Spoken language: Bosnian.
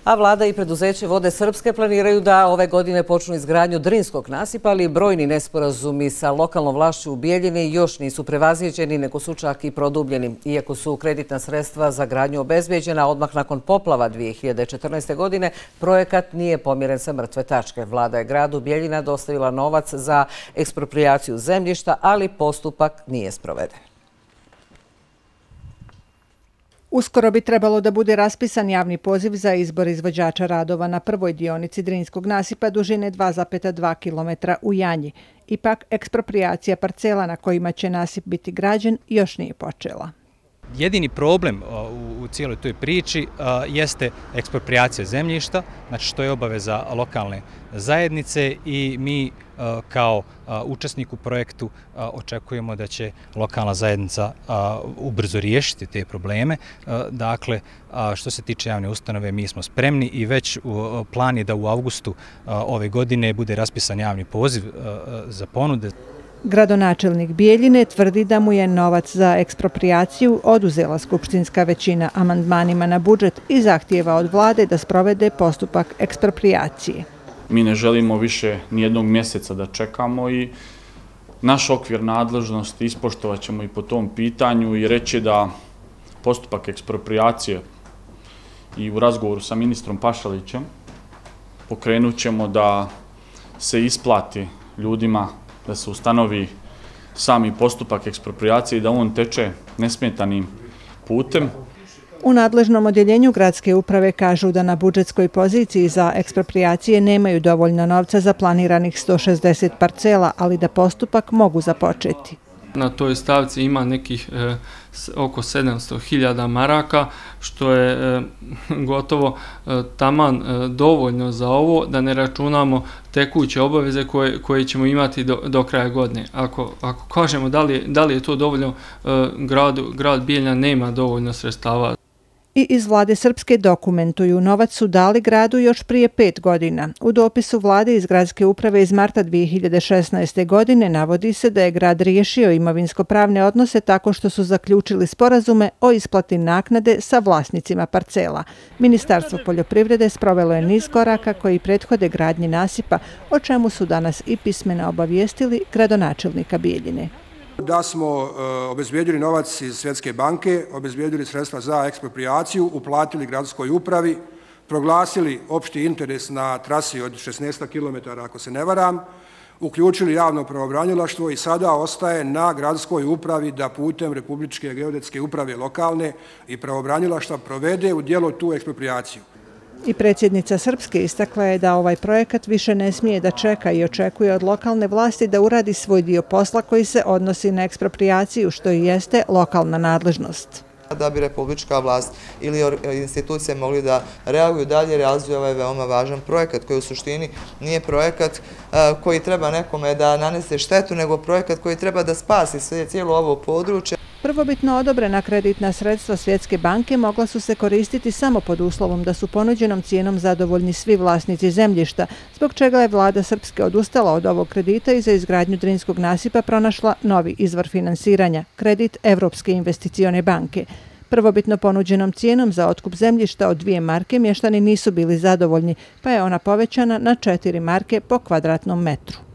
A vlada i preduzeće Vode Srpske planiraju da ove godine počnu izgradnju Drinskog nasipa, ali brojni nesporazumi sa lokalnom vlašću u Bijeljini još nisu prevaziđeni, nego su čak i produbljeni. Iako su kreditna sredstva za gradnju obezbeđena odmah nakon poplava 2014. godine, projekat nije pomiren sa mrtve tačke. Vlada je gradu Bijeljina dostavila novac za eksproprijaciju zemljišta, ali postupak nije sproveden. Uskoro bi trebalo da bude raspisan javni poziv za izbor izvođača radova na prvoj dionici Drinskog nasipa dužine 2,2 km u Janji. Ipak, eksproprijacija parcela na kojima će nasip biti građen još nije počela. Jedini problem u cijeloj toj priči jeste eksproprijacija zemljišta, znači što je obaveza lokalne zajednice i mi kao učesnik u projektu očekujemo da će lokalna zajednica ubrzo riješiti te probleme. Dakle, što se tiče javne ustanove, mi smo spremni i već plan je da u avgustu ove godine bude raspisan javni poziv za ponude. Gradonačelnik Bijeljine tvrdi da mu je novac za eksproprijaciju oduzela skupštinska većina amandmanima na budžet i zahtijeva od vlade da sprovede postupak eksproprijacije. Mi ne želimo više nijednog mjeseca da čekamo i naš okvir nadležnosti ispoštovat ćemo i po tom pitanju i reći da postupak eksproprijacije i u razgovoru sa ministrom Pašalićem pokrenut ćemo da se isplati ljudima, da se ustanovi sami postupak eksproprijacije i da on teče nesmetanim putem. U nadležnom odjeljenju gradske uprave kažu da na budžetskoj poziciji za eksproprijacije nemaju dovoljno novca za planiranih 160 parcela, ali da postupak mogu započeti. Na toj stavci ima nekih oko 700.000 maraka, što je gotovo taman dovoljno za ovo, da ne računamo tekuće obaveze koje ćemo imati do kraja godine. Ako kažemo da li je to dovoljno, grad Bijeljina nema dovoljno sredstava. I iz vlade Srpske dokumentuju novac su dali gradu još prije 5 godina. U dopisu vlade iz gradske uprave iz marta 2016. godine navodi se da je grad riješio imovinsko-pravne odnose tako što su zaključili sporazume o isplati naknade sa vlasnicima parcela. Ministarstvo poljoprivrede sprovelo je niz koraka koji prethode gradnji nasipa, o čemu su danas i pismeno obavijestili gradonačelnika Bijeljine. Da smo obezbijedili novac iz Svjetske banke, obezbijedili sredstva za eksproprijaciju, uplatili gradskoj upravi, proglasili opšti interes na trasi od 16 km, ako se ne varam, uključili javno pravobranilaštvo i sada ostaje na gradskoj upravi da putem Republičke geodetske uprave lokalne i pravobranilaštva provede u djelo tu eksproprijaciju. I predsjednica Srpske istakla je da ovaj projekat više ne smije da čeka i očekuje od lokalne vlasti da uradi svoj dio posla koji se odnosi na eksproprijaciju, što i jeste lokalna nadležnost. Da bi republička vlast ili institucije mogli da reaguju dalje, realizuju ovaj veoma važan projekat koji u suštini nije projekat koji treba nekome da nanese štetu, nego projekat koji treba da spasi cijelo ovo područje. Prvobitno odobrena kreditna sredstva Svjetske banke mogla su se koristiti samo pod uslovom da su ponuđenom cijenom zadovoljni svi vlasnici zemljišta, zbog čega je vlada Srpske odustala od ovog kredita i za izgradnju Drinskog nasipa pronašla novi izvor finansiranja, kredit Evropske investicione banke. Prvobitno ponuđenom cijenom za otkup zemljišta od 2 marke mještani nisu bili zadovoljni, pa je ona povećana na 4 marke po kvadratnom metru.